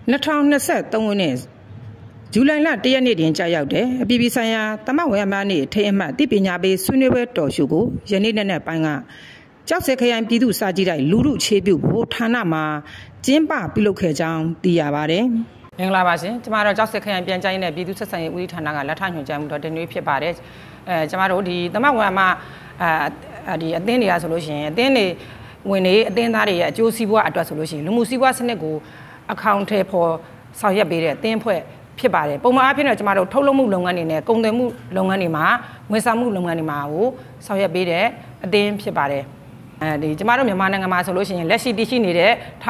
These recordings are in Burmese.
2023 ခုနှစ်ဇူလိုင်လ 1 ရက်နေ့တွင်ကြာရောက်တဲ့အပြည်ပြည်ဆိုင်ရာသမဝေယမနေ့ထိအမှတ်သိပညာပေးဆွေးနွေးပွဲတော်ရှုကိုယနေ့နေ့ပိုင်းကကျောက်ဆည်ခရိုင်ပြည်သူ့စာကြည့်တိုက်လူထုခြေပြုဖို့ဌာနမှာကျင်းပပြုလုပ်ခဲ့ကြောင်းသိရပါတယ်။မင်္ဂလာပါရှင်။ကျမတို့ကျောက်ဆည်ခရိုင်ပြန်ကြားရေးနဲ့ပြည်သူ့ဆက်ဆံရေးဦးစီးဌာနကလက်ထောက်ညွှန်ကြားမှုတော်တင်နွေးဖြစ်ပါတယ်။ကျမတို့ဒီသမဝေယမဒီအသင်းတွေကဆိုလို့ရှိရင်အသင်းတွေဝင်နေအသင်းသားတွေရဲ့အကျိုးစီးပွားအတွက်ဆိုလို့ရှိရင်လူမှုစီးပွားစနစ်ကိုအကောင့်ထဲပေါ်ဆောင်ရွက်ပေးတဲ့အသင်းဖွဲ့ဖြစ်ပါတယ်ပုံမှန်အားဖြင့်တော့ကျမတို့ထုတ်လုပ်မှုလုပ်ငန်းတွေနဲ့ကုန်သွယ်မှုလုပ်ငန်းတွေမှာဝန်ဆောင်မှုလုပ်ငန်းတွေမှာကိုဆောင်ရွက်ပေးတဲ့အသင်းဖြစ်ပါတယ်ဒီကျမတို့မြန်မာနိုင်ငံမှာဆိုလို့ရှိရင်လက်ရှိတည်ရှိနေတဲ့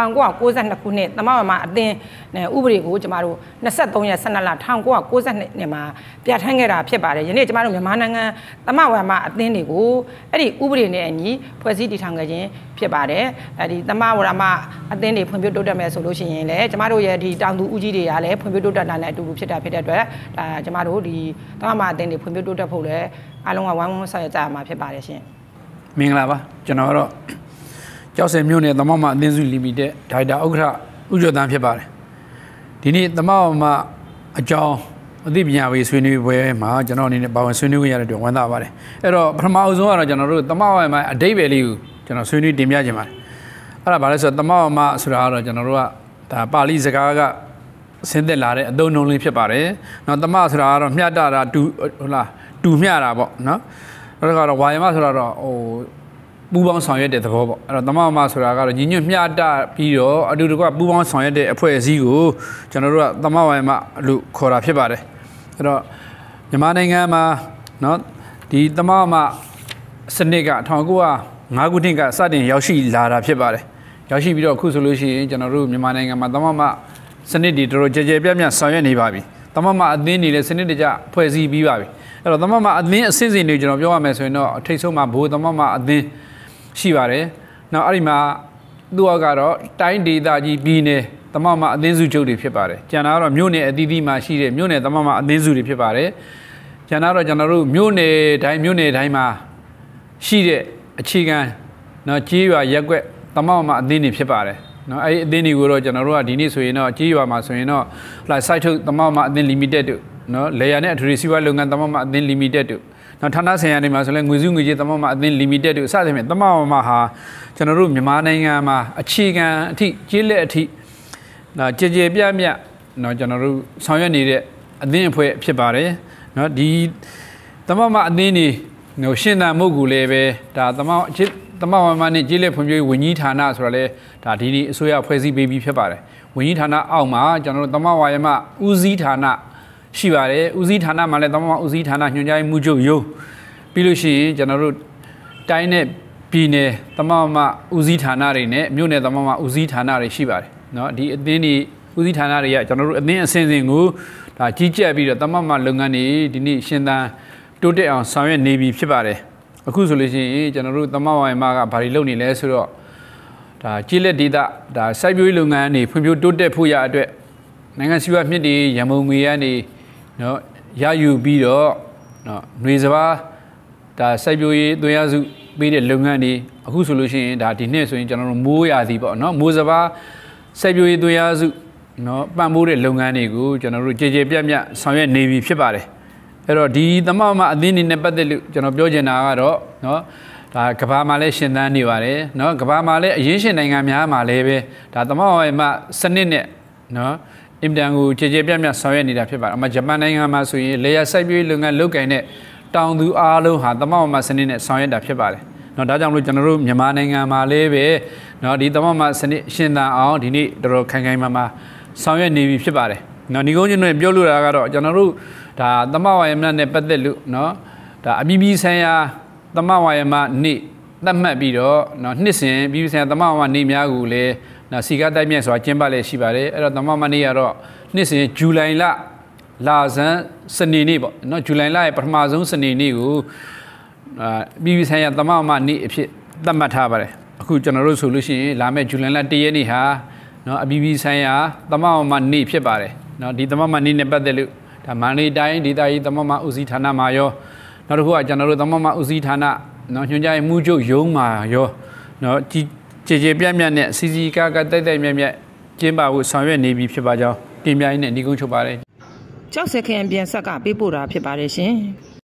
1992ခုနှစ်သမဝေယမအသင်းဥပဒေကိုကျမတို့23ရက်12လ1992နှစ်မှာပြဋ္ဌာန်းခဲ့တာဖြစ်ပါတယ်ယနေ့ကျမတို့မြန်မာနိုင်ငံသမဝေယမအသင်းတွေကိုအဲ့ဒီဥပဒေနဲ့အညီဖွဲ့စည်းတည်ထောင်ခဲ့ခြင်းဖြစ်ပါတယ်ဒီသမဝေယမအသင်းတွေဖွံ့ဖြိုးတိုးတက်မယ်ဆိုလို့ရှိရင်လည်းကျမတို့ရဲ့ဒီတောင်သူဦးကြီးတွေကလည်းဖွံ့ဖြိုးတိုးတက်တာနဲ့အတူတူဖြစ်တာဖြစ်တဲ့အတွက်ဒါကျမတို့ဒီသမဝေယမအသင်းတွေဖွံ့ဖြိုးတိုးတက်ဖို့လည်းအားလုံးကဝိုင်းဝန်းဆောင်ရွက်ကြရမှာဖြစ်ပါတယ်ရှင်မင်္ဂလာပါကျွန်တော်ကတော့ကျောက်ဆည်မြို့နယ်သမဝေယမအသင်းစုလီမိတက်ဒါရိုက်တာဥက္ကဋ္ဌဦးကျော်သန်းဖြစ်ပါတယ်ဒီနေ့သမဝေယမအကြောင်းအသိပညာပေးဆွေးနွေးပွဲမှာကျွန်တော်အနေနဲ့ပါဝင်ဆွေးနွေးခွင့်ရတဲ့အတွက်ဝမ်းသာပါတယ်အဲ့တော့ပထမအဆုံးကတော့ကျွန်တော်တို့သမဝေယမအဓိပ္ပာယ်လေးကိုကျွန်တော်ဆွေးနွေးတင်ပြခြင်းပါတယ်အဲ့ဒါဘာလဲဆိုတော့သမဝေယမဆိုတာကတော့ကျွန်တော်တို့ကဒါပါဠိစကားကဆင်းသက်လာတဲ့အသုံးအနှုန်းလေးဖြစ်ပါတယ်နော်သမဆိုတာကတော့မျှတတာတူဟုတ်လားတူမျှတာပေါ့နော်အဲ့ဒါကတော့ဝါယမဆိုတာတော့ပူပေါင်းဆောင်ရွက်တဲ့သဘောပေါ့အဲ့တော့သမဝေယမဆိုတာကတော့ညီညွတ်မျှတပြီးတော့အတူတကွပူပေါင်းဆောင်ရွက်တဲ့အဖွဲ့အစည်းကိုကျွန်တော်တို့ကသမဝေယမလို့ခေါ်တာဖြစ်ပါတယ်အဲ့တော့မြန်မာနိုင်ငံမှာနော်ဒီသမဝေယမစနစ်က1905ခုနှစ်ကစတင်ရောက်ရှိလာတာဖြစ်ပါတယ်ရောက်ရှိပြီးတော့အခုဆိုလို့ရှိရင်ကျွန်တော်တို့မြန်မာနိုင်ငံမှာသမဝေယမစနစ်တွေတော်တော်ကြဲကြဲပြန့်ပြန့်ဆောင်ရွက်နေပါပြီသမဝေယမအသင်းတွေလည်းစနစ်တကျဖွဲ့စည်းပြီးပါပြီအဲ့တော့သမဝေယမအသင်းအဆင့်ဆင့်တွေကျွန်တော်ပြောရမယ်ဆိုရင်တော့အထိတ်ဆုံးမှာဘိုးသမဝေယမအသင်းရှိပါတယ်နောက်အဲ့ဒီမှာသူ့အောက်ကတော့တိုင်းဒေသကြီးပြည်နယ်သမဝေယမအသင်းစုချုပ်တွေဖြစ်ပါတယ်ကျန်တာကတော့မြို့နယ်အသီးသီးမှာရှိတဲ့မြို့နယ်သမဝေယမအသင်းစုတွေဖြစ်ပါတယ်ကျန်တာတော့ကျွန်တော်တို့မြို့နယ်တိုင်းမှာရှိတဲ့အခြေခံနော်ကြေးရွာရက်ကွက်သမဝေယမအသင်းတွေဖြစ်ပါတယ်နော်အဲ့ဒီအသင်းတွေကိုတော့ကျွန်တော်တို့ကဒီနေ့ဆိုရင်တော့ကြေးရွာမှာဆိုရင်တော့စိုက်ထုတ်သမဝေယမအသင်းလီမိတက်တို့နော်လေယာနဲ့အထူးစီးပွားလုပ်ငန်းသမဝေယမအသင်းလီမိတက်တို့နော်ဌာနဆိုင်ရာတွေမှာဆိုလဲငွေစုငွေကြေးသမဝေယမအသင်းလီမိတက်တို့စသဖြင့်သမဝေယမဟာကျွန်တော်တို့မြန်မာနိုင်ငံမှာအခြေခံအထိကျေးလက်အထိနော်ကြည်ပြန့်နော်ကျွန်တော်တို့ဆောင်ရွက်နေတဲ့အသင်းအဖွဲ့ဖြစ်ပါတယ်နော်ဒီသမဝေယမအသင်းတွေနော်ရှင်းတာမဟုတ်ဘူးလေပဲဒါသမဝေယမနဲ့ကျေးလက်ဖွံ့ဖြိုးရေးဝန်ကြီးဌာနဆိုတာလဲဒါဒီနေ့အစိုးရဖွဲ့စည်းပေးပြီးဖြစ်ပါတယ်ဝန်ကြီးဌာနအောက်မှာကျွန်တော်တို့သမဝေယမဦးစီးဌာနရှိပါတယ်ဦးစီးဌာနမှာလည်းသမဝေယမဦးစီးဌာနညွှန်ကြားမှုချုပ်ရုံးပြီးလို့ရှိရင်ကျွန်တော်တို့တိုင်းနဲ့ပြည်နယ်သမဝေယမဦးစီးဌာနတွေနဲ့မြို့နယ်သမဝေယမဦးစီးဌာနတွေရှိပါတယ်เนาะဒီအသင်းတွေဦးစီးဌာနတွေကကျွန်တော်တို့အသင်းအစဉ်စဉ်ကိုဒါကြီးကြပ်ပြီးတော့သမဝေယမလုပ်ငန်းတွေဒီနေ့ရှင်းသန်းတိုးတက်အောင်ဆောင်ရွက်နေပြီဖြစ်ပါတယ်အခုဆိုလို့ရှိရင်ကျွန်တော်တို့သမဝေယမကဘာတွေလုပ်နေလဲဆိုတော့ဒါကျေးလက်ဒေသဒါစိုက်ပျိုးရေးလုပ်ငန်းတွေဖွံ့ဖြိုးတိုးတက်ဖို့ရအတွက်နိုင်ငံစီးပွားမြစ်တွေရန်ပုံငွေရနေနော်ရယူပြီးတော့နော်ຫນွေစပါးဒါစိုက်ပျိုးရေးသွင်းရစုပေးတဲ့လုပ်ငန်းတွေအခုဆိုလို့ရှိရင်ဒါဒီနှစ်ဆိုရင်ကျွန်တော်တို့မိုးရာသီပေါ့နော်မိုးစပါးစိုက်ပျိုးရေးသွင်းရစုနော်ပံ့ပိုးတဲ့လုပ်ငန်းတွေကိုကျွန်တော်တို့ကြည်ကြဲပြန့်ပြန့်ဆောင်ရွက်နေပြီဖြစ်ပါတယ်အဲ့တော့ဒီသမဝေယမအသင်းတွေနဲ့ပတ်သက်လို့ကျွန်တော်ပြောချင်တာကတော့နော်ဒါကမ္ဘာမှာလည်းရှင်သန်နေပါတယ်နော်ကမ္ဘာမှာလည်းအရင်းရှင်နိုင်ငံများမှာလည်းပဲဒါသမဝေယမစနစ်နဲ့နော်အင်တန်ကိုကြည်ကြဲပြန့်ပြန့်ဆောင်ရွက်နေတာဖြစ်ပါတယ်အမှဂျပန်နိုင်ငံမှာဆိုရင်လေယာစိုက်ပျိုးရေးလုပ်ငန်းလုပ်ကိုင်တဲ့တောင်သူအားလုံးဟာသမဝေယမစနစ်နဲ့ဆောင်ရွက်တာဖြစ်ပါတယ်နော်ဒါကြောင့်မလို့ကျွန်တော်တို့မြန်မာနိုင်ငံမှာလည်းပဲနော်ဒီသမဝေယမစနစ်ရှင်သန်အောင်ဒီနေ့တော်တော်ခိုင်ခိုင်မာမာဆောင်ရွက်နေပြီဖြစ်ပါတယ်နော်ဒီကုန်းချင်းတွေပြောလို့တာကတော့ကျွန်တော်တို့ဒါသမဝေယမနဲ့ပတ်သက်လို့နော်ဒါအပြည်ပြည်ဆိုင်ရာသမဝေယမနေ့သတ်မှတ်ပြီးတော့နော်နှစ်စဉ်ပြည်ပြည်ဆိုင်ရာသမဝေယမနေ့များကိုလည်းနော်စီကားတိုက်မြတ်ဆိုတာကျင်းပလည်းရှိပါတယ်အဲ့တော့သမဝေယမနေ့ကတော့နှစ်စဉ်ဇူလိုင်လဆန်းစနေနေ့ပေါ့နော်ဇူလိုင်လရဲ့ပထမဆုံးစနေနေ့ကိုပြည်ပြည်ဆိုင်ရာသမဝေယမနေ့အဖြစ်သတ်မှတ်ထားပါတယ်အခုကျွန်တော်တို့ဆိုလို့ရှိရင်လာမယ့်ဇူလိုင်လ1ရက်နေ့ဟာနော်အပြည်ပြည်ဆိုင်ရာသမဝေယမနေ့ဖြစ်ပါတယ်နော်ဒီသမဝေယမနေ့နဲ့ပတ်သက်လို့ဒါမန္တလေးတိုင်းဒေသကြီးသမဝေယမဦးစီးဌာနမှာရောနောက်တစ်ခုကကျွန်တော်တို့သမဝေယမဦးစီးဌာနနော်ညွှန်ကြားမှုချုပ်ရုံးမှာရောနော်ကြည်ပြန့်ပြန့်နဲ့စီစီကားတိုက်မြတ်ကျင်းပဖို့ဆောင်ရွက်နေပြီဖြစ်ပါကြောင်းတင်ပြရင်းနဲ့ညီကုန်းချုပ်ပါတယ်ကျောက်ဆယ်ခရိုင်ပြန်ဆက်ကပေးပို့တာဖြစ်ပါတယ်ရှင်